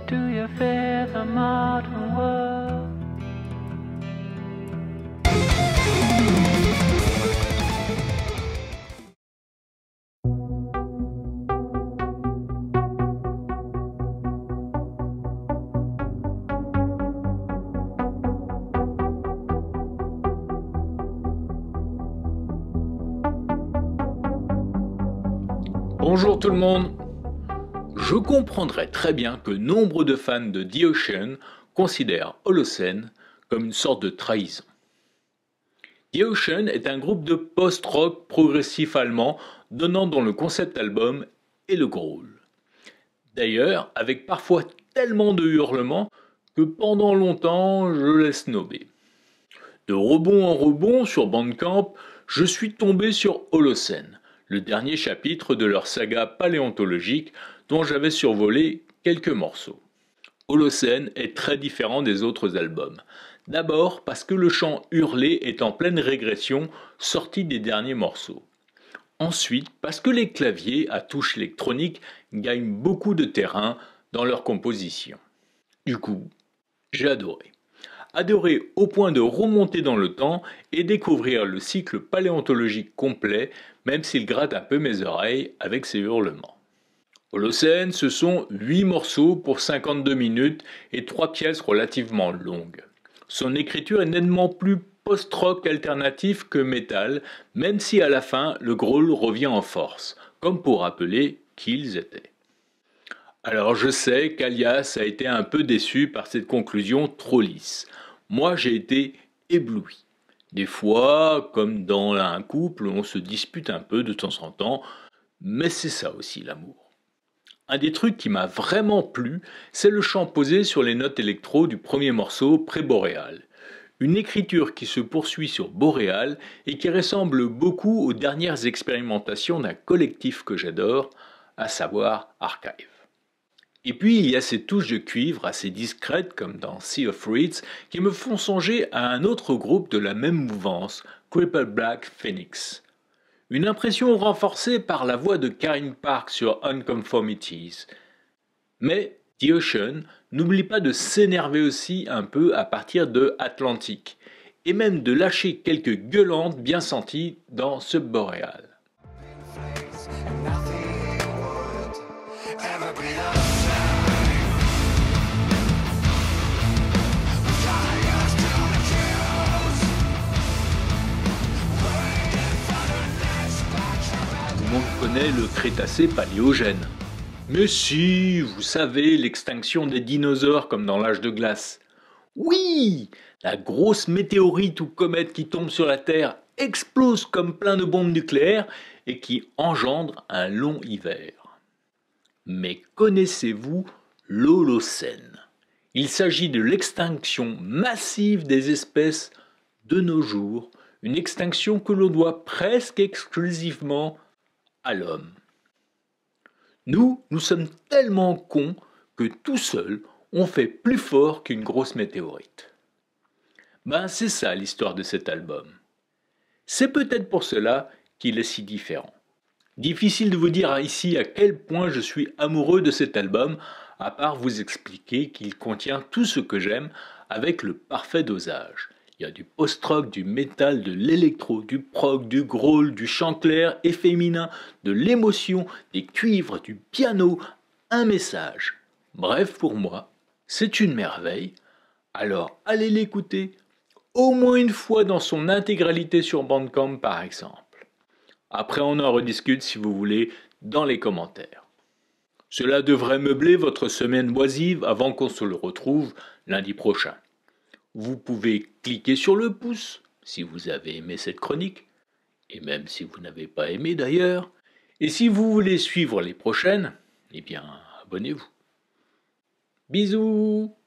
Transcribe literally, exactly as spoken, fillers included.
do you fear the modern world? Bonjour tout le monde. Je comprendrais très bien que nombre de fans de The Ocean considèrent Holocene comme une sorte de trahison. The Ocean est un groupe de post-rock progressif allemand donnant dans le concept album et le growl. D'ailleurs, avec parfois tellement de hurlements que pendant longtemps je l'ai snobé. De rebond en rebond sur Bandcamp, je suis tombé sur Holocene, le dernier chapitre de leur saga paléontologique dont j'avais survolé quelques morceaux. Holocene est très différent des autres albums. D'abord parce que le chant hurlé est en pleine régression sorti des derniers morceaux. Ensuite parce que les claviers à touches électroniques gagnent beaucoup de terrain dans leur composition. Du coup, j'ai adoré. Adoré au point de remonter dans le temps et découvrir le cycle paléontologique complet, même s'il gratte un peu mes oreilles avec ses hurlements. Holocene, ce sont huit morceaux pour cinquante-deux minutes et trois pièces relativement longues. Son écriture est nettement plus post-rock alternatif que metal, même si à la fin le growl revient en force, comme pour rappeler qui ils étaient. Alors je sais qu'Alias a été un peu déçu par cette conclusion trop lisse. Moi j'ai été ébloui. Des fois, comme dans un couple, on se dispute un peu de temps en temps, mais c'est ça aussi l'amour. Un des trucs qui m'a vraiment plu, c'est le chant posé sur les notes électro du premier morceau Pré-Boréal. Une écriture qui se poursuit sur Boréal et qui ressemble beaucoup aux dernières expérimentations d'un collectif que j'adore, à savoir Archive. Et puis il y a ces touches de cuivre assez discrètes comme dans Sea of Reeds qui me font songer à un autre groupe de la même mouvance, Crippled Black Phoenix. Une impression renforcée par la voix de Karine Park sur Unconformities. Mais The Ocean n'oublie pas de s'énerver aussi un peu à partir de Atlantic, et même de lâcher quelques gueulantes bien senties dans Subboreal. Tout le monde connaît le Crétacé paléogène. Mais si, vous savez, l'extinction des dinosaures comme dans l'âge de glace. Oui, la grosse météorite ou comète qui tombe sur la Terre explose comme plein de bombes nucléaires et qui engendre un long hiver. Mais connaissez-vous l'Holocène? Il s'agit de l'extinction massive des espèces de nos jours, une extinction que l'on doit presque exclusivement à l'homme. Nous, nous sommes tellement cons que tout seul, on fait plus fort qu'une grosse météorite. Ben c'est ça l'histoire de cet album. C'est peut-être pour cela qu'il est si différent. Difficile de vous dire ici à quel point je suis amoureux de cet album, à part vous expliquer qu'il contient tout ce que j'aime avec le parfait dosage. Il y a du post-rock, du métal, de l'électro, du prog, du growl, du chant clair et féminin, de l'émotion, des cuivres, du piano, un message. Bref, pour moi, c'est une merveille. Alors allez l'écouter, au moins une fois dans son intégralité sur Bandcamp par exemple. Après on en rediscute si vous voulez dans les commentaires. Cela devrait meubler votre semaine oisive avant qu'on se le retrouve lundi prochain. Vous pouvez cliquer sur le pouce si vous avez aimé cette chronique, et même si vous n'avez pas aimé d'ailleurs. Et si vous voulez suivre les prochaines, eh bien abonnez-vous. Bisous!